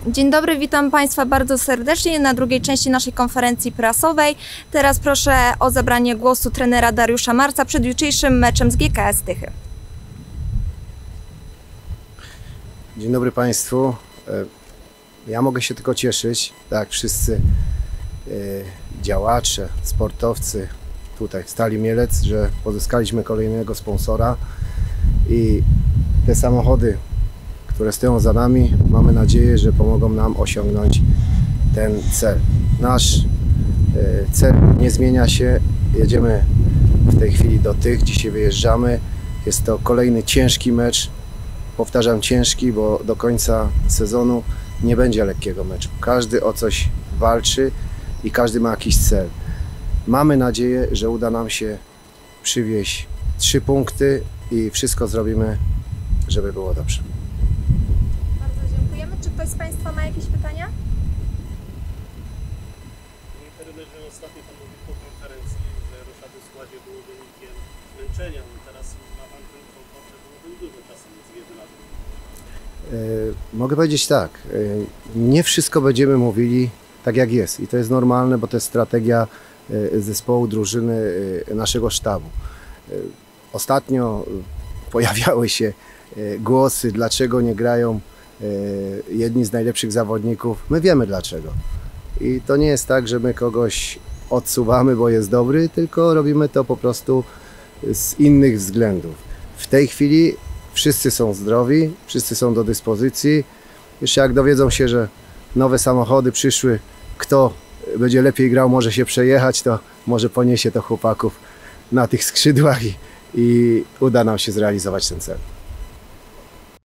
Dzień dobry, witam Państwa bardzo serdecznie na drugiej części naszej konferencji prasowej. Teraz proszę o zabranie głosu trenera Dariusza Marca przed jutrzejszym meczem z GKS Tychy. Dzień dobry Państwu. Ja mogę się tylko cieszyć, tak jak wszyscy działacze, sportowcy tutaj w Stali Mielec, że pozyskaliśmy kolejnego sponsora i te samochody, które stoją za nami, mamy nadzieję, że pomogą nam osiągnąć ten cel. Nasz cel nie zmienia się, jedziemy w tej chwili do Tych, dzisiaj wyjeżdżamy. Jest to kolejny ciężki mecz, powtarzam ciężki, bo do końca sezonu nie będzie lekkiego meczu. Każdy o coś walczy i każdy ma jakiś cel. Mamy nadzieję, że uda nam się przywieźć 3 punkty i wszystko zrobimy, żeby było dobrze. Bardzo dziękujemy. Czy ktoś z Państwa ma jakieś pytania? Panie trenerze, ostatnio Pan mówił po konferencji, że roszady w składzie było wynikiem zmęczenia. Teraz ma Pan ten komfort, że byłoby dużo czasem między jednym a drugim. Mogę powiedzieć tak, nie wszystko będziemy mówili tak jak jest i to jest normalne, bo to jest strategia zespołu, drużyny, naszego sztabu. Ostatnio pojawiały się głosy, dlaczego nie grają jedni z najlepszych zawodników. My wiemy dlaczego. I to nie jest tak, że my kogoś odsuwamy, bo jest dobry, tylko robimy to po prostu z innych względów. W tej chwili wszyscy są zdrowi, wszyscy są do dyspozycji. Jeszcze jak dowiedzą się, że nowe samochody przyszły, kto będzie lepiej grał, może się przejechać, to może poniesie to chłopaków na tych skrzydłach i uda nam się zrealizować ten cel.